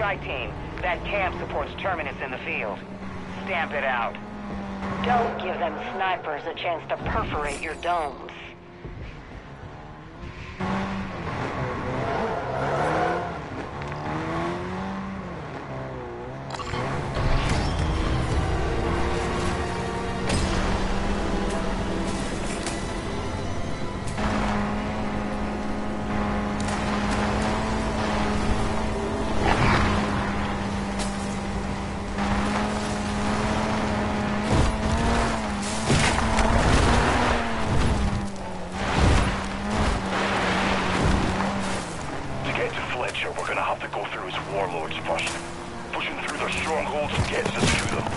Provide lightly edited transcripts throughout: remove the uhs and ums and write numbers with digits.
strike team. That camp supports Terminus in the field. Stamp it out. Don't give them snipers a chance to perforate your domes. We're gonna have to go through his warlords first. Pushing through their strongholds gets us to them.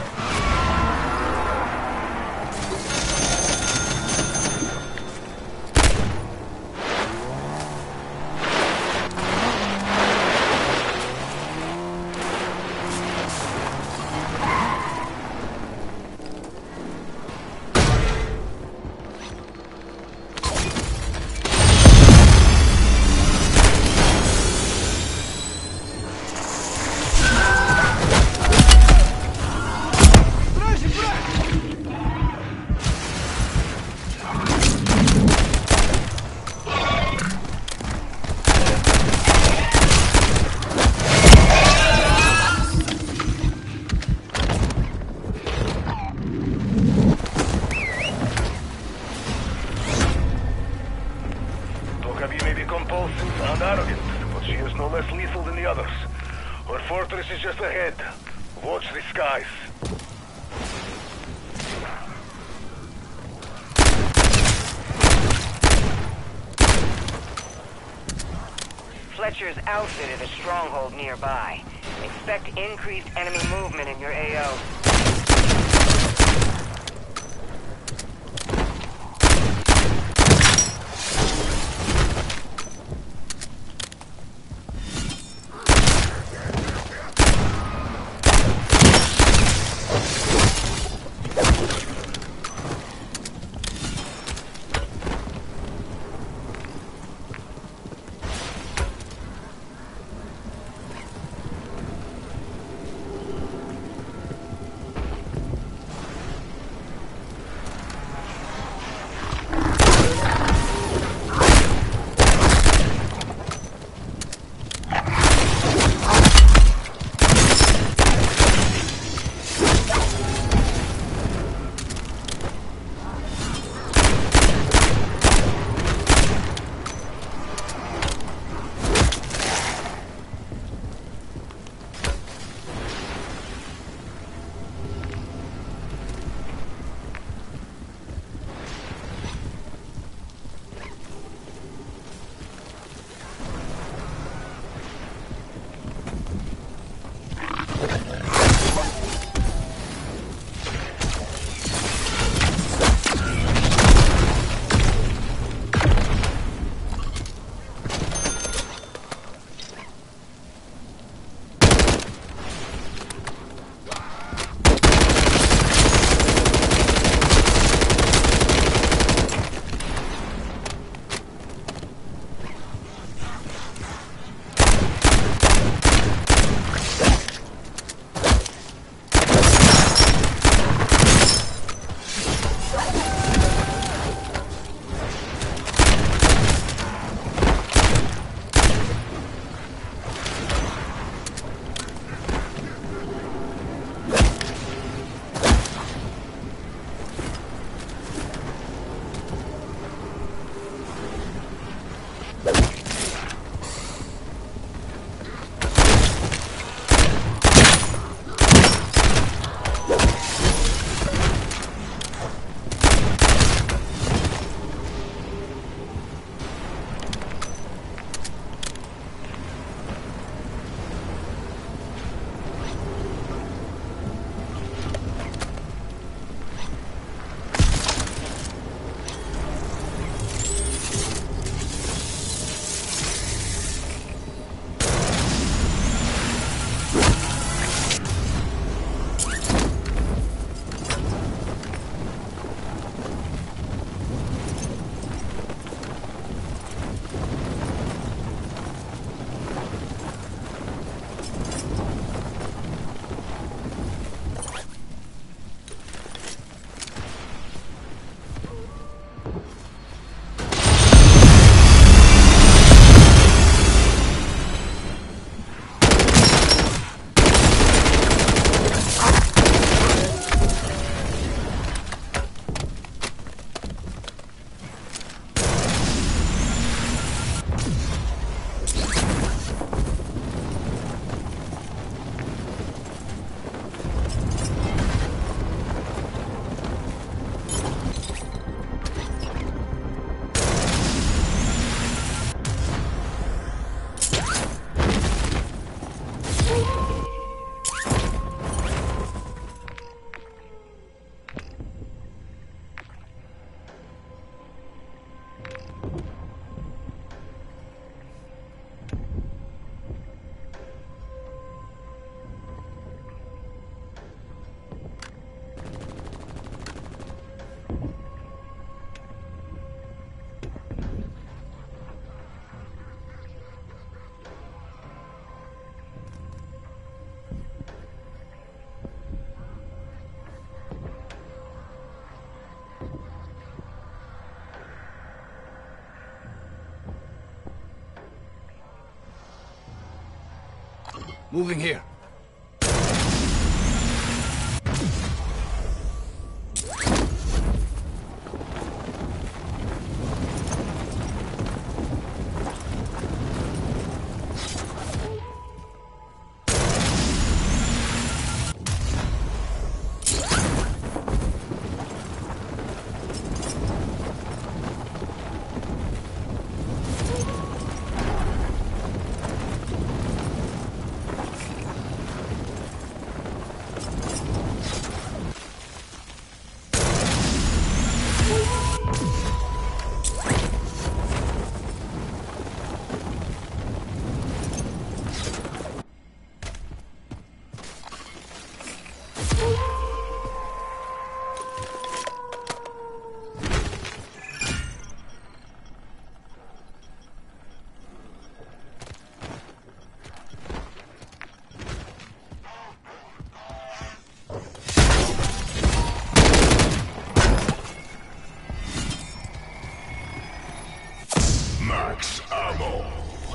And arrogant, but she is no less lethal than the others. Her fortress is just ahead. Watch the skies. Fletcher's outfitted a stronghold nearby. Expect increased enemy movement in your AO. Moving here. Max ammo.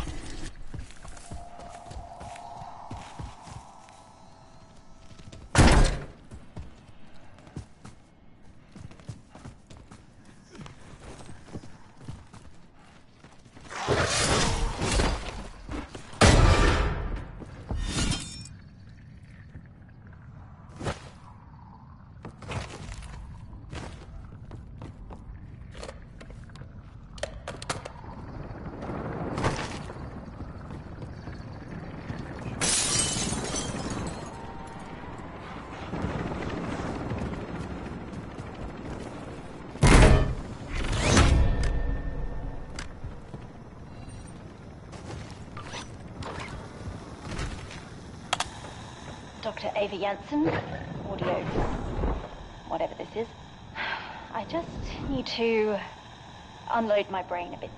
Dr. Ava Janssen, audio, whatever this is. I just need to unload my brain a bit.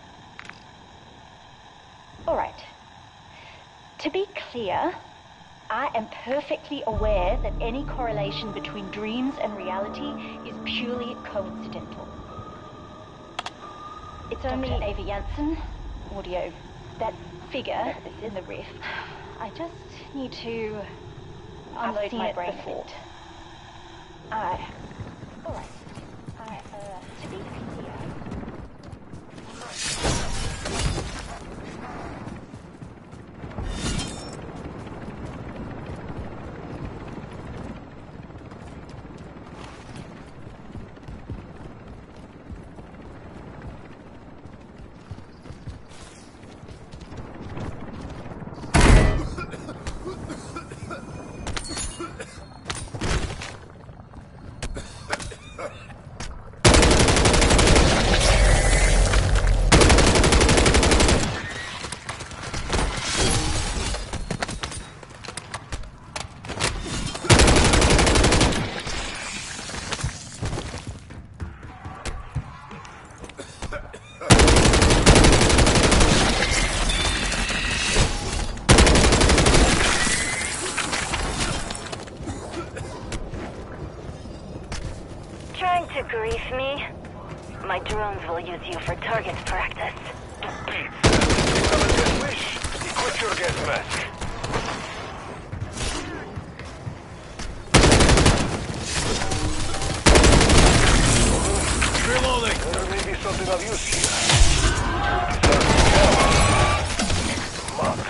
All right. To be clear, I am perfectly aware that any correlation between dreams and reality is purely coincidental. It's only Dr. Ava Janssen, audio, that figure in the rift. I just need to unload my brain before. All right. To be clear. Trying to grief me? My drones will use you for target practice. Pete, you have a death wish? Equip your gas mask. Reloading! There may be something of use here. Mark.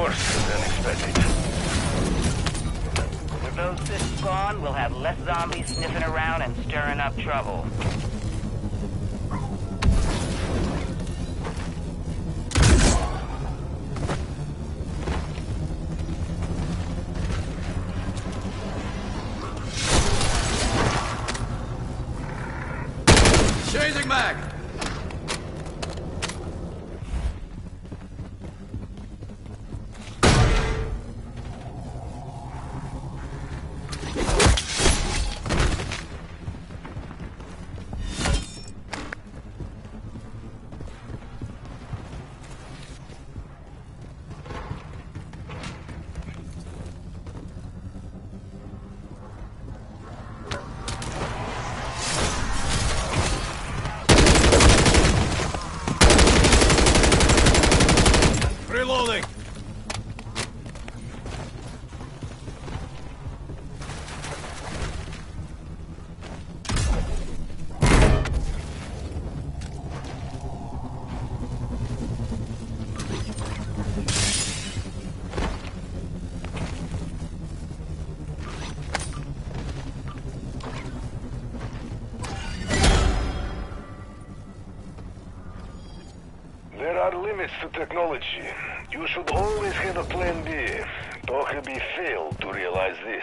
worse than expected. With those fists gone, we'll have less zombies sniffing around and stirring up trouble. Changing mag! Reloading! There are limits to technology. You should always have a plan B. Don't be failed to realize this.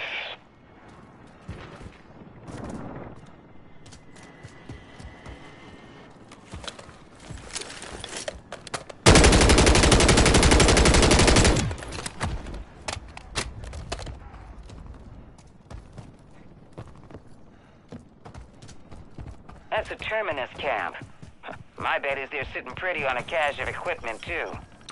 That's a terminus camp. My bet is they're sitting pretty on a cache of equipment, too.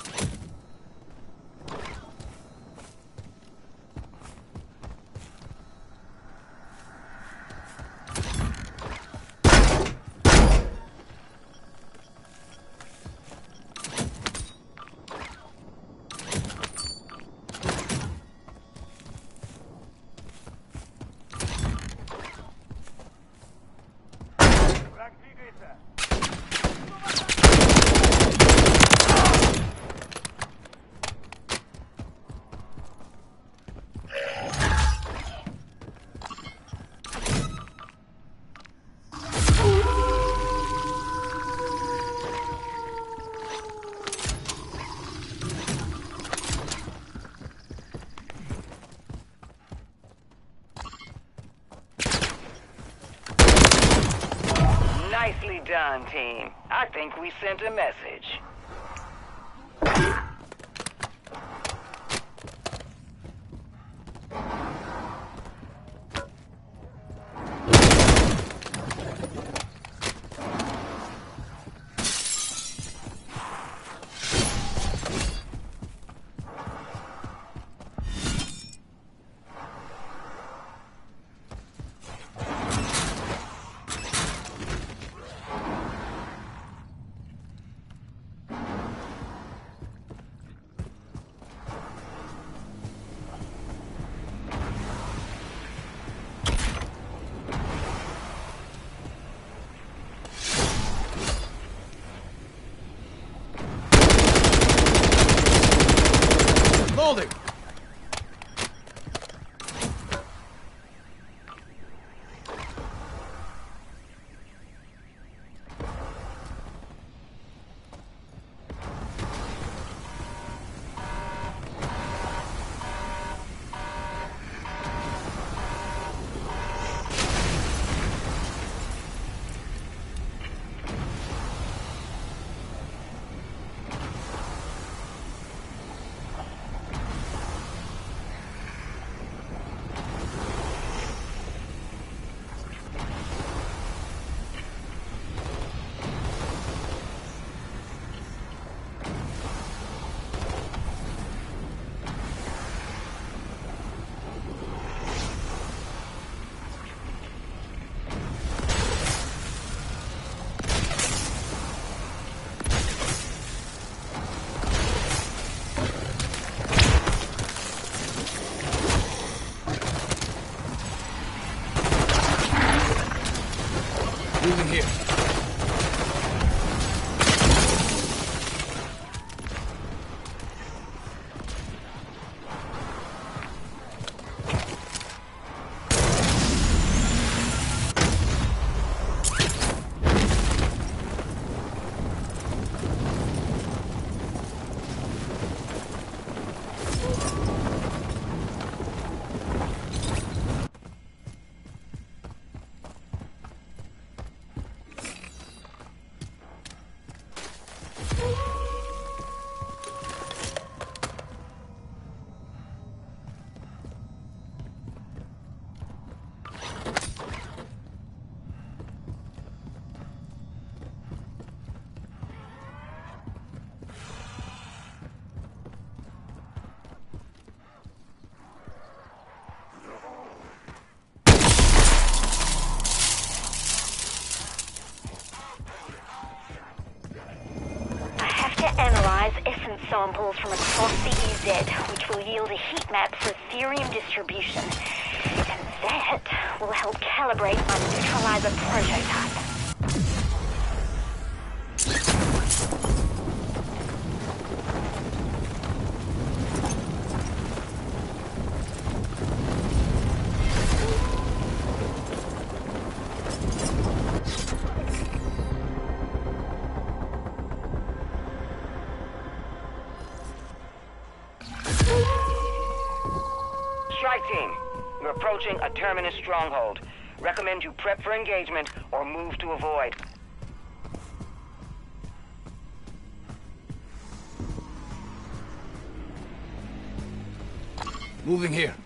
Nicely done, team. I think we sent a message. Samples from across the EZ, which will yield a heat map for Ethereum distribution. And that will help calibrate my neutralizer prototype. Team, we're approaching a terminus stronghold. Recommend you prep for engagement or move to avoid. Moving here.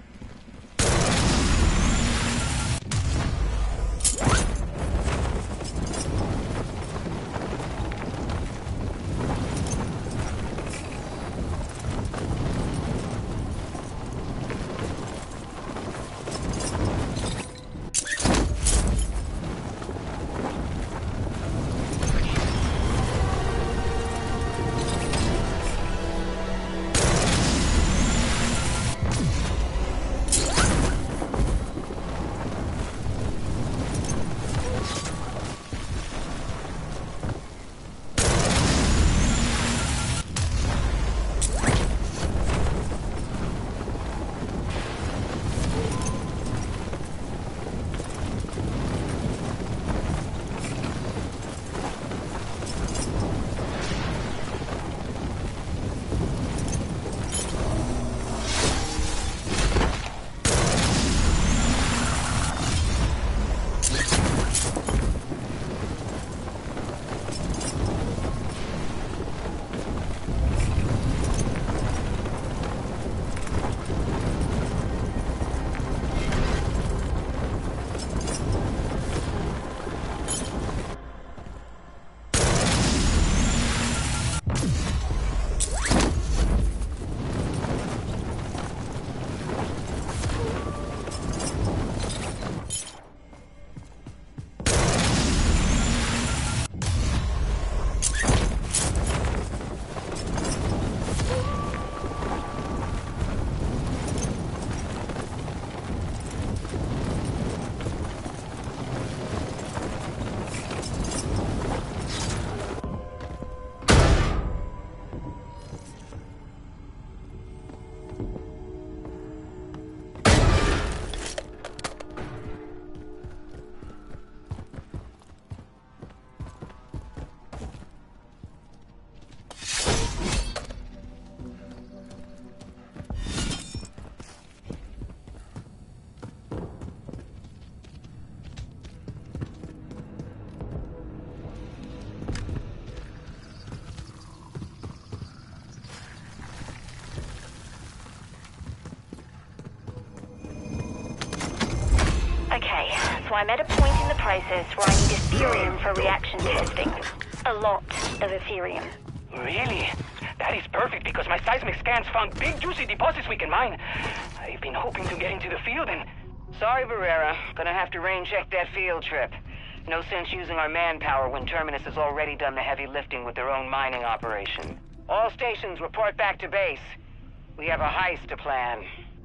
So I'm at a point in the process where I need Ethereum for reaction testing. A lot of Ethereum. Really? That is perfect because my seismic scans found big juicy deposits we can mine. I've been hoping to get into the field and... Sorry, Barrera. Gonna have to rain check that field trip. No sense using our manpower when Terminus has already done the heavy lifting with their own mining operation. All stations report back to base. We have a heist to plan.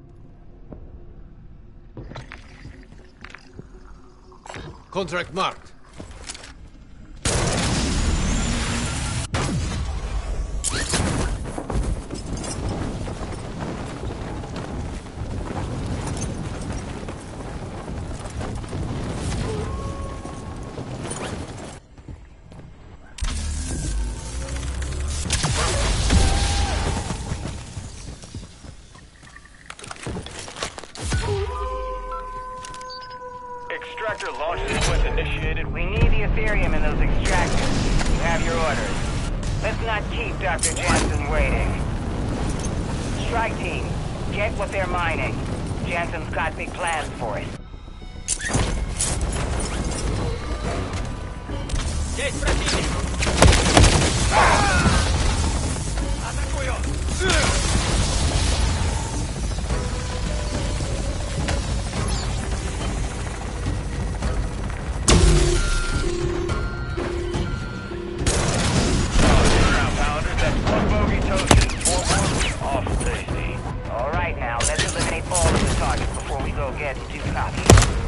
Contract marked. extractor launch sequence initiated. We need the Ethereum in those extractors. You have your orders. Let's not keep Dr. Jansen waiting. Strike team, get what they're mining. Jansen's got big plans for it. Есть противник! Атакую! All right, now, let's eliminate all of the targets before we go get too cocky.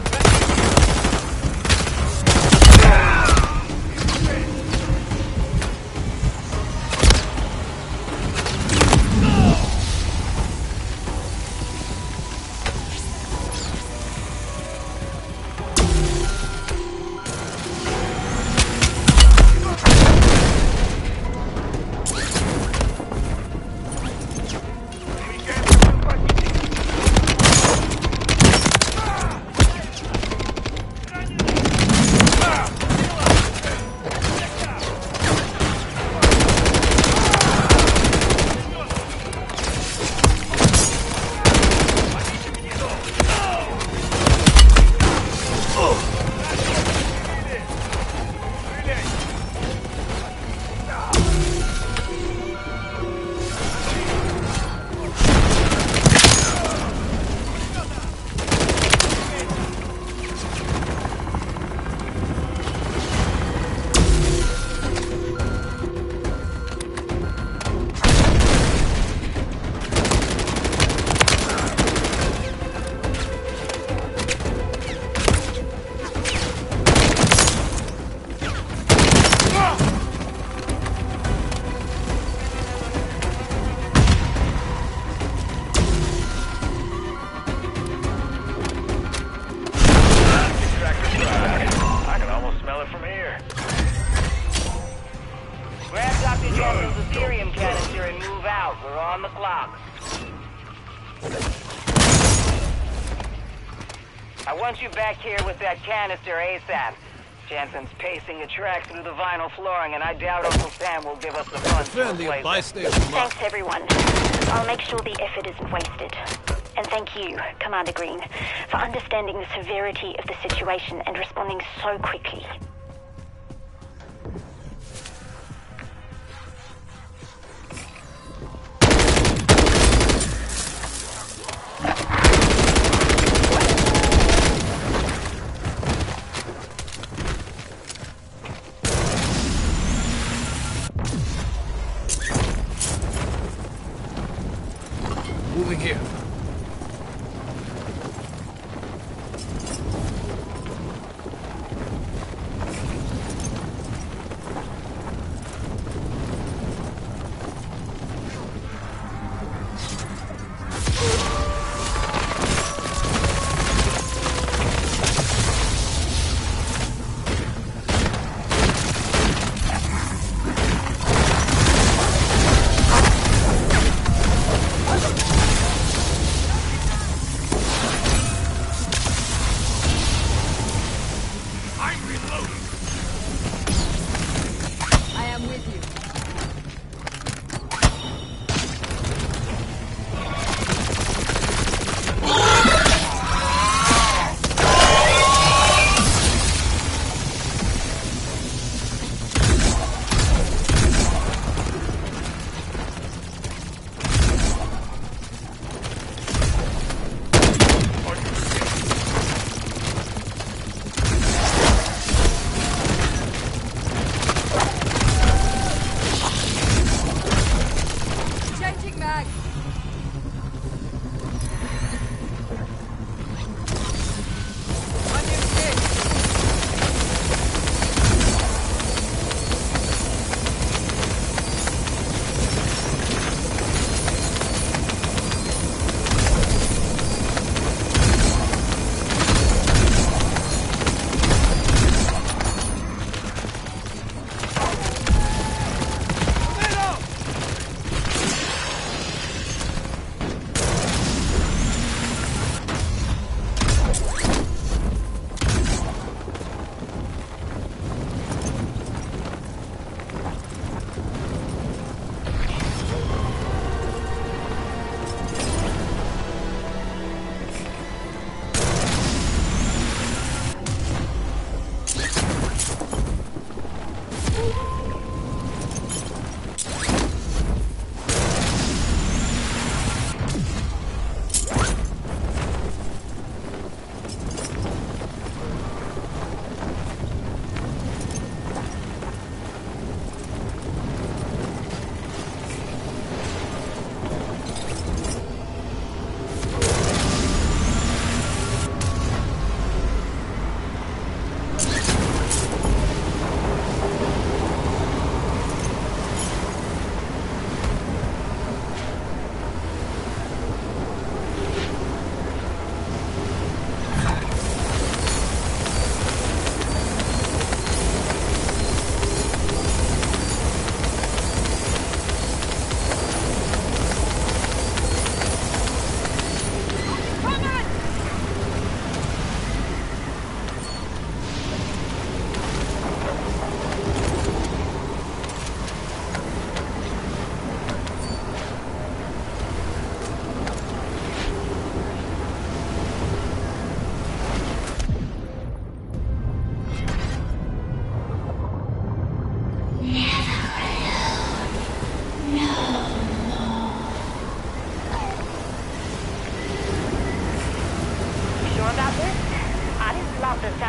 I want you back here with that canister ASAP. Jansen's pacing a track through the vinyl flooring, and I doubt Uncle Sam will give us the funds to replace it. Thanks, everyone. I'll make sure the effort isn't wasted. And thank you, Commander Green, for understanding the severity of the situation and responding so quickly. Moving here.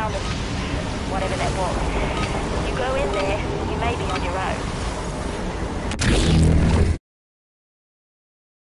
found him.